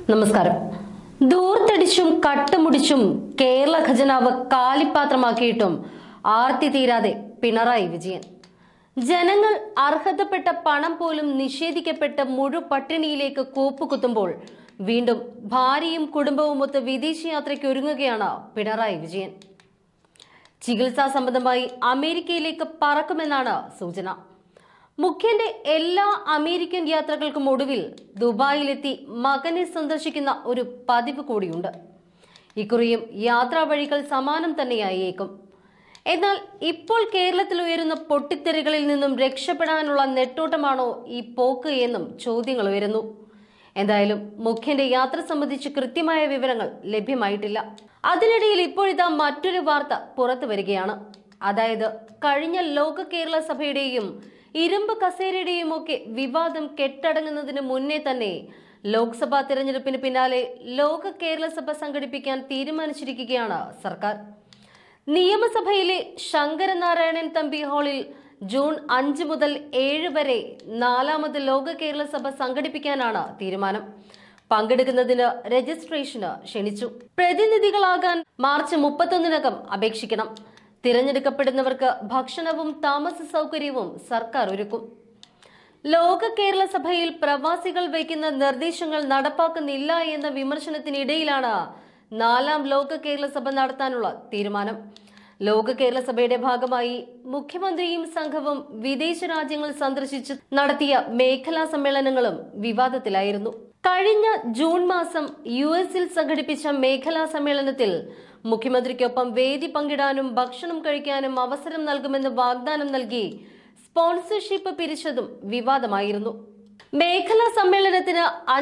നമസ്കാരം. ദൂർത്തടിച്ചും കട്ടുമുടിച്ചും കേരള ഖജനാവ് കാലിപ്പാത്രമാക്കിയിട്ടും ആർത്തി തീരാതെ പിണറായി വിജയൻ. ജനങ്ങൾ അർഹതപ്പെട്ട പണം പോലും നിഷേധിക്കപ്പെട്ട മുഴുപട്ടിണിയിലേക്ക് കൂപ്പുകുത്തുമ്പോൾ വീണ്ടും ഭാര്യയും കുടുംബവുമൊത്ത് വിദേശയാത്രയ്ക്ക് ഒരുങ്ങുകയാണ് പിണറായി വിജയൻ. ചികിത്സാ സംബന്ധമായി അമേരിക്കയിലേക്ക് പറക്കുമെന്നാണ് സൂചന. മുഖ്യന്റെ എല്ലാ അമേരിക്കൻ യാത്രകൾക്കും ഒടുവിൽ ദുബായിലെത്തി മകനെ സന്ദർശിക്കുന്ന ഒരു പതിവ് കൂടിയുണ്ട്. ഇക്കുറിയും യാത്രാ വഴികൾ സമാനം തന്നെയായേക്കും. എന്നാൽ ഇപ്പോൾ കേരളത്തിൽ ഉയരുന്ന പൊട്ടിത്തെറികളിൽ നിന്നും രക്ഷപ്പെടാനുള്ള നെട്ടോട്ടമാണോ ഈ പോക്ക് എന്നും ചോദ്യങ്ങൾ ഉയരുന്നു. എന്തായാലും മുഖ്യന്റെ യാത്ര സംബന്ധിച്ച് കൃത്യമായ വിവരങ്ങൾ ലഭ്യമായിട്ടില്ല. അതിനിടയിൽ ഇപ്പോഴിതാ മറ്റൊരു വാർത്ത പുറത്തു വരികയാണ്. അതായത് കഴിഞ്ഞ ലോക കേരള സഭയുടെയും ഇരുമ്പ് കസേരയുടെയും ഒക്കെ വിവാദം കെട്ടടങ്ങുന്നതിന് മുന്നേ തന്നെ ലോക്സഭാ തിരഞ്ഞെടുപ്പിന് പിന്നാലെ ലോക കേരള സഭ സംഘടിപ്പിക്കാൻ തീരുമാനിച്ചിരിക്കുകയാണ് സർക്കാർ. നിയമസഭയിലെ ശങ്കരനാരായണൻ തമ്പി ഹാളിൽ ജൂൺ 5 മുതൽ 7 വരെ 4ാമത് ലോക കേരള സഭ സംഘടിപ്പിക്കാനാണ് തീരുമാനം. പങ്കെടുക്കുന്നതിന് രജിസ്ട്രേഷന് ക്ഷണിച്ചു. പ്രതിനിധികളാകാൻ മാർച്ച് 31-നകം അപേക്ഷിക്കണം. തിരഞ്ഞെടുക്കപ്പെടുന്നവർക്ക് ഭക്ഷണവും താമസ സൗകര്യവും സർക്കാർ ഒരുക്കും. ലോക കേരള സഭയിൽ പ്രവാസികൾ വയ്ക്കുന്ന നിർദ്ദേശങ്ങൾ നടപ്പാക്കുന്നില്ല എന്ന വിമർശനത്തിനിടയിലാണ് 4ാം ലോക കേരള സഭ നടത്താനുള്ള തീരുമാനം. ലോക കേരള സഭയുടെ ഭാഗമായി മുഖ്യമന്ത്രിയും സംഘവും വിദേശ രാജ്യങ്ങൾ സന്ദർശിച്ച് നടത്തിയ മേഖലാ സമ്മേളനങ്ങളും വിവാദത്തിലായിരുന്നു. കഴിഞ്ഞ ജൂൺ മാസം US-ൽ സംഘടിപ്പിച്ച മേഖലാ സമ്മേളനത്തിൽ മുഖ്യമന്ത്രിക്കൊപ്പം വേദി പങ്കിടാനും ഭക്ഷണം കഴിക്കാനും അവസരം നൽകുമെന്ന് വാഗ്ദാനം നൽകി സ്പോൺസർഷിപ്പ് പിരിച്ചതും വിവാദമായിരുന്നു. മേഖലാ സമ്മേളനത്തിന്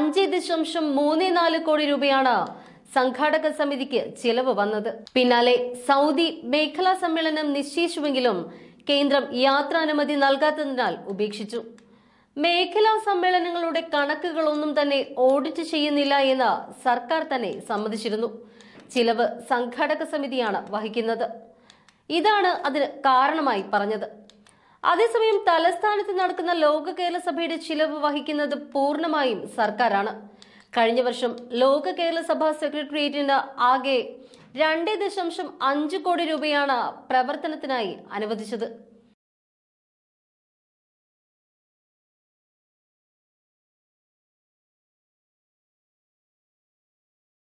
5.34 കോടി രൂപയാണ് സംഘാടക സമിതിക്ക് ചിലവ് വന്നത്. പിന്നാലെ സൗദി മേഖലാ സമ്മേളനം നിശ്ചയിച്ചുവെങ്കിലും കേന്ദ്രം യാത്രാനുമതി നൽകാത്തതിനാൽ ഉപേക്ഷിച്ചു. മേഖലാ സമ്മേളനങ്ങളുടെ കണക്കുകളൊന്നും തന്നെ ഓഡിറ്റ് ചെയ്യുന്നില്ല എന്ന് സർക്കാർ തന്നെ സമ്മതിച്ചിരുന്നു. ചിലവ് സംഘാടക സമിതിയാണ് വഹിക്കുന്നത്. ഇതാണ് അതിന് കാരണമായി പറഞ്ഞത്. അതേസമയം തലസ്ഥാനത്ത് നടക്കുന്ന ലോക കേരള സഭയുടെ ചിലവ് വഹിക്കുന്നത് പൂർണ്ണമായും സർക്കാരാണ്. കഴിഞ്ഞ വർഷം ലോക കേരള സഭ സെക്രട്ടേറിയറ്റിന് ആകെ 2.5 കോടി രൂപയാണ് പ്രവർത്തനത്തിനായി അനുവദിച്ചത്.